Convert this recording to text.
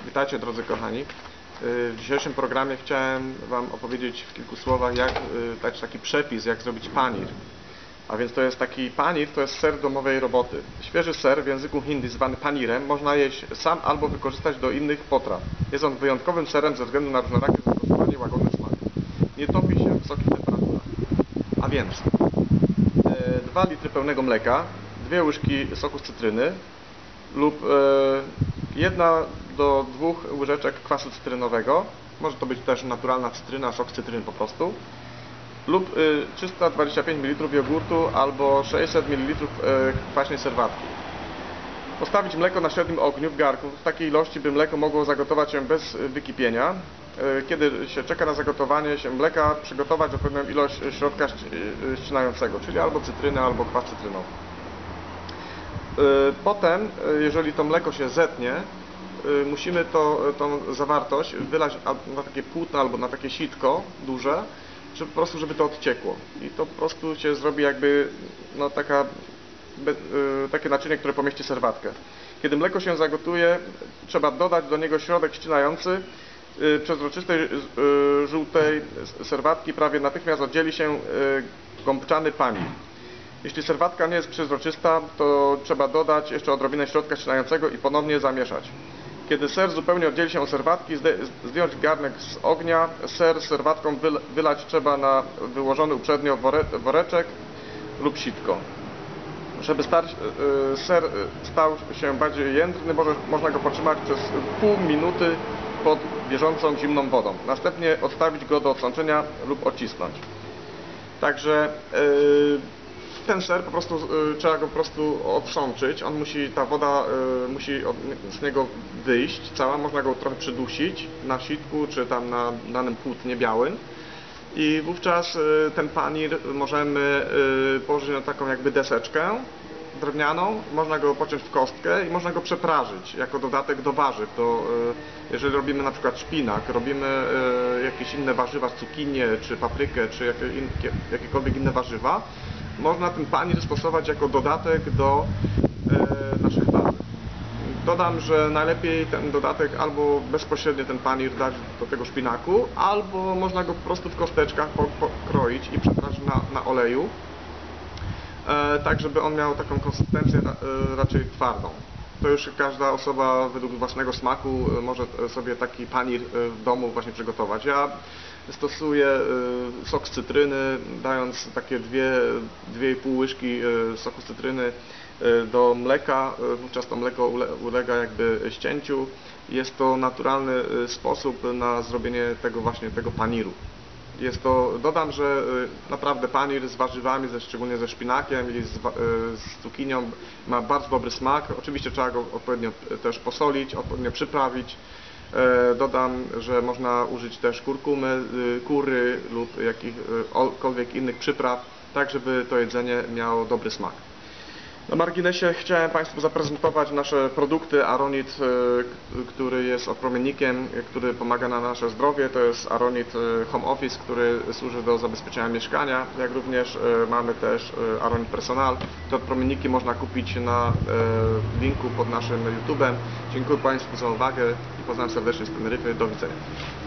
Witajcie drodzy kochani. W dzisiejszym programie chciałem Wam opowiedzieć w kilku słowach, jak dać taki przepis, jak zrobić panir. A więc to jest taki panir, to jest ser domowej roboty. Świeży ser w języku hindi zwany panirem można jeść sam albo wykorzystać do innych potraw. Jest on wyjątkowym serem ze względu na różnorakie zastosowanie i łagodny smak. Nie topi się w wysokich temperaturach. A więc 2 litry pełnego mleka, 2 łyżki soku z cytryny lub 1 do 2 łyżeczek kwasu cytrynowego. Może to być też naturalna cytryna, sok z cytryny po prostu. Lub 325 ml jogurtu albo 600 ml kwaśnej serwatki. Postawić mleko na średnim ogniu w garnku w takiej ilości, by mleko mogło zagotować się bez wykipienia. Kiedy się czeka na zagotowanie się mleka, przygotować odpowiednią ilość środka ścinającego, czyli albo cytryny, albo kwas cytrynowy. Potem, jeżeli to mleko się zetnie, musimy tą zawartość wylać na takie płótno albo na takie sitko duże, żeby to odciekło. I to po prostu się zrobi jakby takie naczynie, które pomieści serwatkę. Kiedy mleko się zagotuje, trzeba dodać do niego środek ścinający. Przezroczystej żółtej serwatki prawie natychmiast oddzieli się gąbczany panir. Jeśli serwatka nie jest przezroczysta, to trzeba dodać jeszcze odrobinę środka ścinającego i ponownie zamieszać. Kiedy ser zupełnie oddzieli się od serwatki, zdjąć garnek z ognia. Ser z serwatką wylać trzeba na wyłożony uprzednio woreczek lub sitko. Żeby ser stał się bardziej jędrny, można go potrzymać przez pół minuty pod bieżącą zimną wodą. Następnie odstawić go do odsączenia lub odcisnąć. Także ten ser trzeba go po prostu odsączyć. Ta woda musi z niego wyjść cała. Można go trochę przydusić na sitku czy tam na danym płótnie białym. I wówczas ten panir możemy położyć na taką jakby deseczkę drewnianą. Można go pociąć w kostkę i można go przeprażyć jako dodatek do warzyw. Jeżeli robimy na przykład szpinak, robimy jakieś inne warzywa, cukinię czy paprykę, czy jakiekolwiek inne warzywa, można ten panir stosować jako dodatek do naszych warzyw. Dodam, że najlepiej ten dodatek albo bezpośrednio ten panir dać do tego szpinaku, albo można go po prostu w kosteczkach pokroić i przeprażyć na oleju, tak żeby on miał taką konsystencję raczej twardą. To już każda osoba według własnego smaku może sobie taki panir w domu właśnie przygotować. Ja stosuję sok z cytryny, dając takie 2,5 łyżki soku z cytryny do mleka. Wówczas to mleko ulega jakby ścięciu. Jest to naturalny sposób na zrobienie tego paniru. Dodam, że naprawdę panir z warzywami, szczególnie ze szpinakiem i z cukinią ma bardzo dobry smak. Oczywiście trzeba go odpowiednio też posolić, odpowiednio przyprawić. Dodam, że można użyć też kurkumy, kurry lub jakichkolwiek innych przypraw, tak żeby to jedzenie miało dobry smak. Na marginesie chciałem Państwu zaprezentować nasze produkty. Aronit, który jest opromiennikiem, który pomaga na nasze zdrowie. To jest Aronit Home Office, który służy do zabezpieczenia mieszkania. Jak również mamy też Aronit Personal. Te promienniki można kupić na linku pod naszym YouTube'em. Dziękuję Państwu za uwagę i pozdrawiam serdecznie z Teneryfy. Do widzenia.